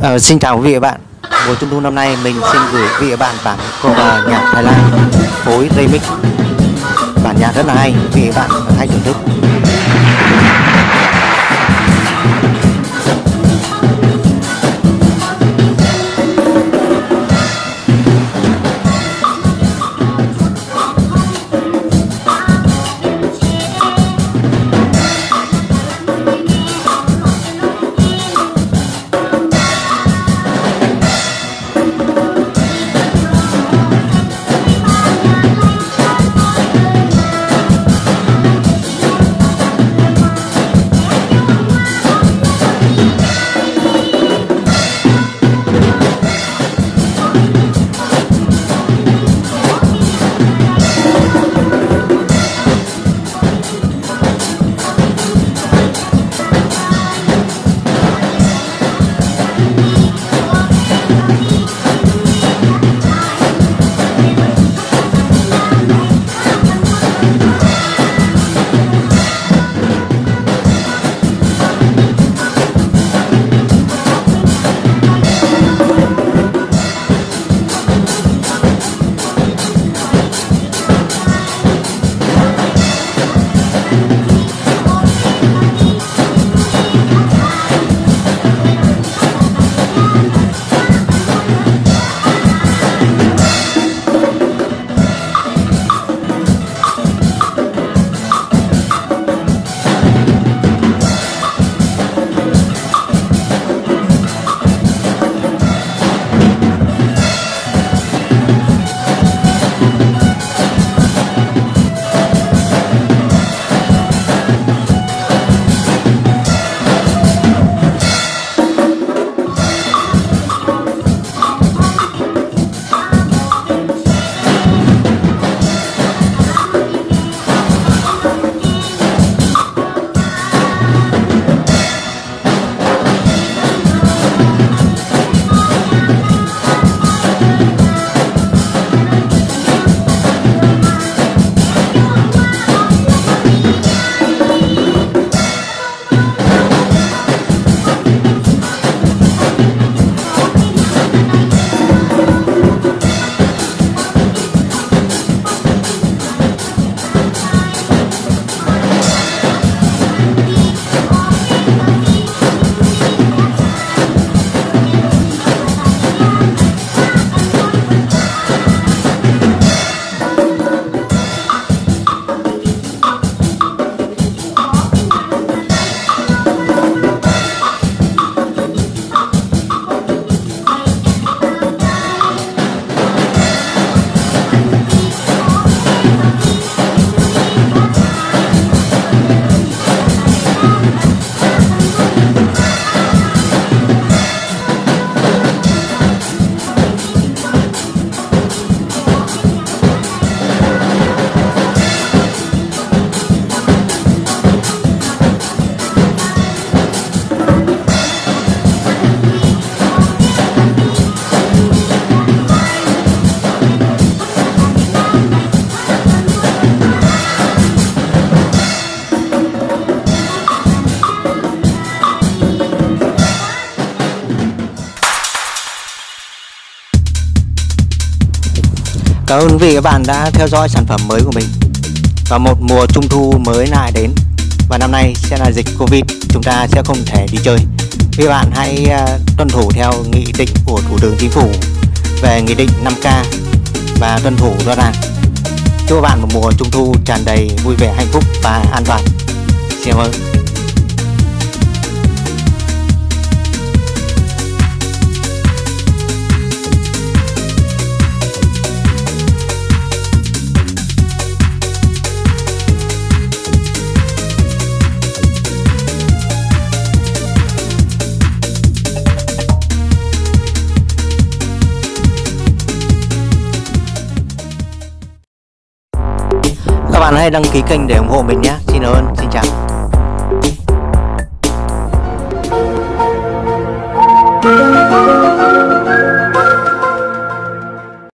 Xin chào quý vị và bạn. Mùa Trung thu năm nay mình xin gửi quý vị và bạn bản cover nhạc Thái Lan phối remix. Bản nhạc rất là hay, quý vị và bạn hãy thưởng thức. Cảm ơn quý vị và các bạn đã theo dõi sản phẩm mới của mình. Và một mùa Trung thu mới lại đến. Và năm nay sẽ là dịch Covid, chúng ta sẽ không thể đi chơi. Quý bạn hãy tuân thủ theo nghị định của Thủ tướng Chính phủ về nghị định 5K và tuân thủ rõ ràng. Chúc các bạn một mùa Trung thu tràn đầy vui vẻ, hạnh phúc và an toàn. Xin cảm ơn. Các bạn hãy đăng ký kênh để ủng hộ mình nhé. Xin cảm ơn, xin chào.